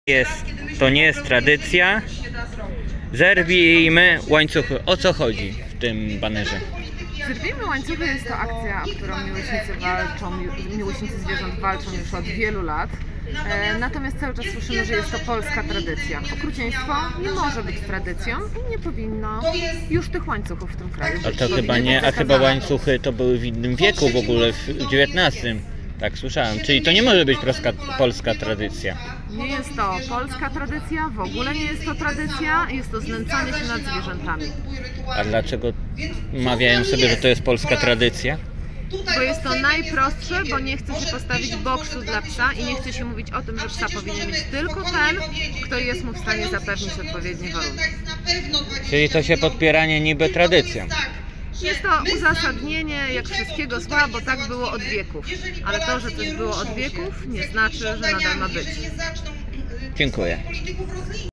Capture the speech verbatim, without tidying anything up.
Jest, to nie jest tradycja. Zerwijmy łańcuchy. O co chodzi w tym banerze? Zerwijmy łańcuchy jest to akcja, o którą miłośnicy walczą, miłośnicy zwierząt walczą już od wielu lat. E, natomiast cały czas słyszymy, że jest to polska tradycja. Okrucieństwo nie może być tradycją i nie powinno już tych łańcuchów w tym kraju być. A to chyba nie, a chyba łańcuchy to były w innym wieku w ogóle, w dziewiętnastym. Tak słyszałem. Czyli to nie może być polska, polska tradycja. Nie jest to polska tradycja, w ogóle nie jest to tradycja, jest to znęcanie się nad zwierzętami. A dlaczego mawiają sobie, że to jest polska tradycja? Bo jest to najprostsze, bo nie chce się postawić boksu dla psa i nie chce się mówić o tym, że psa powinien mieć tylko ten, kto jest mu w stanie zapewnić odpowiednie warunki. Czyli to się podpieranie niby tradycją. Jest to uzasadnienie jak wszystkiego zła, bo tak było od wieków. Ale to, że coś było od wieków, nie znaczy, że nadal ma być. Dziękuję.